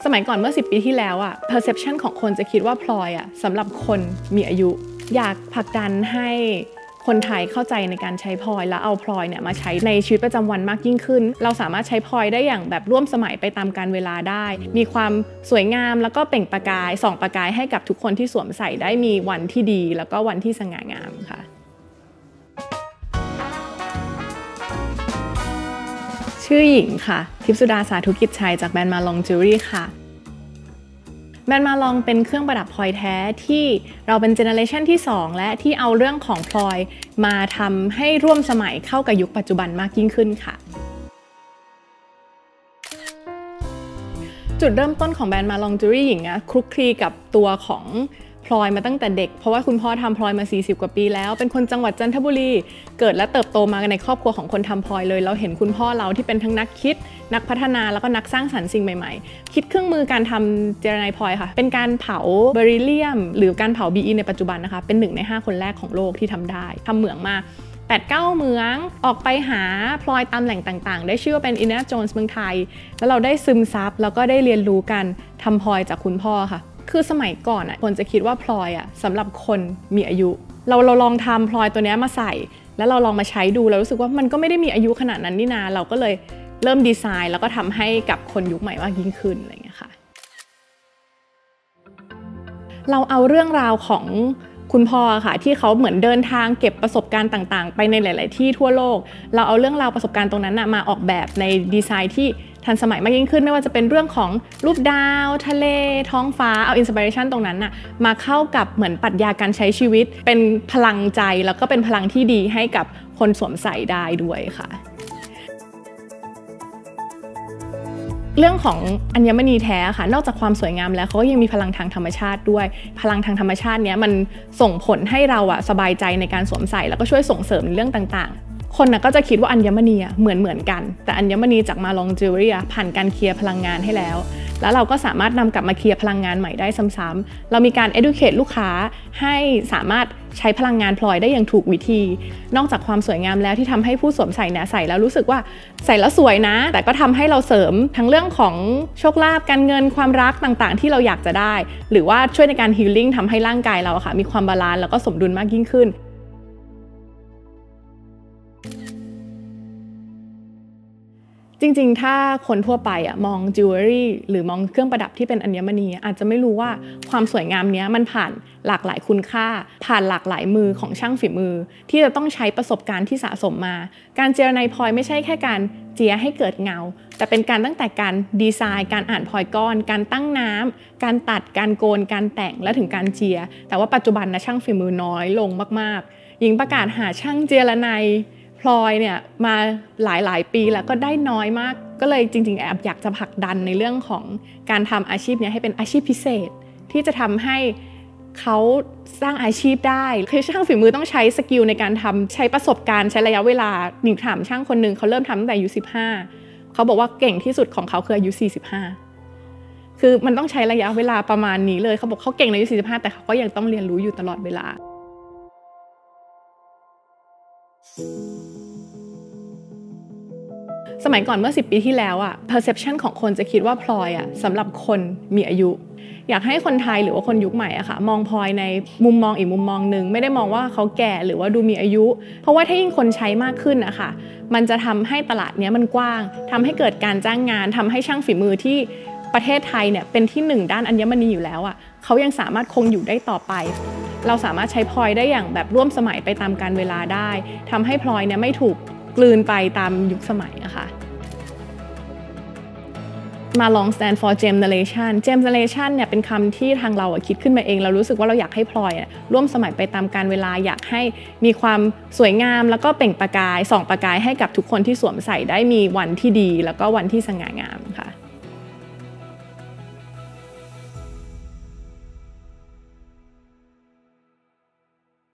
สมัยก่อนเมื่อ10 ปีที่แล้วperception ของคนจะคิดว่าพลอยสำหรับคนมีอายุอยากผลักดันให้คนไทยเข้าใจในการใช้พลอยแล้วเอาพลอยมาใช้ในชีวิตประจำวันมากยิ่งขึ้นเราสามารถใช้พลอยได้อย่างแบบร่วมสมัยไปตามกาลเวลาได้มีความสวยงามแล้วก็เปล่งประกายส่องประกายให้กับทุกคนที่สวมใส่ได้มีวันที่ดีแล้วก็วันที่สง่างามค่ะชื่อหญิงค่ะทิพย์สุดาสาธุกิจชัยจากแบรนด์มาลองจิวเวลรี่ค่ะแบรนด์มาลองเป็นเครื่องประดับพลอยแท้ที่เราเป็นเจเนอเรชันที่2และที่เอาเรื่องของพลอยมาทำให้ร่วมสมัยเข้ากับยุคปัจจุบันมากยิ่งขึ้นค่ะจุดเริ่มต้นของแบรนด์มาลองจิวเวลรี่หญิงคลุกคลีกับตัวของพลอยมาตั้งแต่เด็กเพราะว่าคุณพ่อทำพลอยมา40 กว่าปีแล้วเป็นคนจังหวัดจันทบุรีเกิดและเติบโตมาในครอบครัวของคนทำพลอยเลยเราเห็นคุณพ่อเราที่เป็นทั้งนักคิดนักพัฒนาแล้วก็นักสร้างสรรค์สิ่งใหม่ๆคิดเครื่องมือการทำเจลาไนน์พลอยค่ะเป็นการเผาเบริเลียมหรือการเผา BE ในปัจจุบันนะคะเป็น1 ใน 5คนแรกของโลกที่ทำได้ทำเหมืองมา8-9 เหมืองออกไปหาพลอยตามแหล่งต่างๆได้ชื่อว่าเป็นอินเดียโจนส์เมืองไทยแล้วเราได้ซึมซับแล้วก็ได้เรียนรู้การทำพลอยจากคุณพ่อค่ะคือสมัยก่อนคนจะคิดว่าพลอยสำหรับคนมีอายุเราลองทำพลอยตัวนี้มาใส่แล้วเราลองมาใช้ดูแล้วรู้สึกว่ามันก็ไม่ได้มีอายุขนาดนั้นนี่นาเราก็เลยเริ่มดีไซน์แล้วก็ทำให้กับคนยุคใหม่มากยิ่งขึ้นอะไรอย่างเงี้ยค่ะเราเอาเรื่องราวของคุณพ่อค่ะที่เขาเหมือนเดินทางเก็บประสบการณ์ต่างๆไปในหลายๆที่ทั่วโลกเราเอาเรื่องราวประสบการณ์ตรงนั้นมาออกแบบในดีไซน์ที่ทันสมัยมากยิ่งขึ้นไม่ว่าจะเป็นเรื่องของรูปดาวทะเลท้องฟ้าเอาอินสปิเรชันตรงนั้นมาเข้ากับเหมือนปรัชญาการใช้ชีวิตเป็นพลังใจแล้วก็เป็นพลังที่ดีให้กับคนสวมใส่ได้ด้วยค่ะเรื่องของอัญมณีแท้ค่ะนอกจากความสวยงามแล้วเขาก็ยังมีพลังทางธรรมชาติด้วยพลังทางธรรมชาตินี้มันส่งผลให้เราสบายใจในการสวมใส่แล้วก็ช่วยส่งเสริมในเรื่องต่างๆคนก็จะคิดว่าอัญมณีเหมือนกันแต่อัญมณีจากมาลองจิวเวลรี่ผ่านการเคลียร์พลังงานให้แล้วเราก็สามารถนำกลับมาเคลียร์พลังงานใหม่ได้ซ้ำๆเรามีการ educate ลูกค้าให้สามารถใช้พลังงานพลอยได้อย่างถูกวิธีนอกจากความสวยงามแล้วที่ทำให้ผู้สวมใส่ใส่แล้วรู้สึกว่าใส่แล้วสวยนะแต่ก็ทำให้เราเสริมทั้งเรื่องของโชคลาภการเงินความรักต่างๆที่เราอยากจะได้หรือว่าช่วยในการ healing ทำให้ร่างกายเรามีความบาลานซ์แล้วก็สมดุลมากยิ่งขึ้นจริงๆถ้าคนทั่วไปมองจิวเวลรี่หรือมองเครื่องประดับที่เป็นอัญมณีอาจจะไม่รู้ว่าความสวยงามนี้มันผ่านหลากหลายคุณค่าผ่านหลากหลายมือของช่างฝีมือที่จะต้องใช้ประสบการณ์ที่สะสมมาการเจลาไนน์พลอยไม่ใช่แค่การเจียให้เกิดเงาแต่เป็นการตั้งแต่การดีไซน์การอ่านพลอยก้อนการตั้งน้ำการตัดการโกนการแต่งและถึงการเจียแต่ว่าปัจจุบันช่างฝีมือน้อยลงมากๆหญิงประกาศหาช่างเจลาไนน์พลอยมาหลายปีแล้วก็ได้น้อยมากก็เลยจริงๆแอบอยากจะผลักดันในเรื่องของการทำอาชีพนี้ให้เป็นอาชีพพิเศษที่จะทำให้เขาสร้างอาชีพได้คือช่างฝีมือต้องใช้สกิลในการทำใช้ประสบการณ์ใช้ระยะเวลาหนิงถามช่างคนหนึ่งเขาเริ่มทำตั้งแต่อายุ15เขาบอกว่าเก่งที่สุดของเขาคืออายุ45คือมันต้องใช้ระยะเวลาประมาณนี้เลยเขาบอกเขาเก่งในอายุ45แต่เขาก็ยังต้องเรียนรู้อยู่ตลอดเวลาสมัยก่อนเมื่อ10 ปีที่แล้วperception ของคนจะคิดว่าพลอยสำหรับคนมีอายุอยากให้คนไทยหรือว่าคนยุคใหม่มองพลอยในมุมมองอีกมุมมองหนึ่งไม่ได้มองว่าเขาแก่หรือว่าดูมีอายุเพราะว่าถ้ายิ่งคนใช้มากขึ้นมันจะทำให้ตลาดนี้มันกว้างทำให้เกิดการจ้างงานทำให้ช่างฝีมือที่ประเทศไทยเป็นที่1ด้านอัญมณีอยู่แล้วเขายังสามารถคงอยู่ได้ต่อไปเราสามารถใช้พลอยได้อย่างแบบร่วมสมัยไปตามกาลเวลาได้ทำให้พลอยไม่ถูกกลืนไปตามยุคสมัยมาลอง stand for generation generation เป็นคำที่ทางเราคิดขึ้นมาเองเรารู้สึกว่าเราอยากให้พลอยร่วมสมัยไปตามกาลเวลาอยากให้มีความสวยงามแล้วก็เปล่งประกายส่องประกายให้กับทุกคนที่สวมใส่ได้มีวันที่ดีแล้วก็วันที่สง่างาม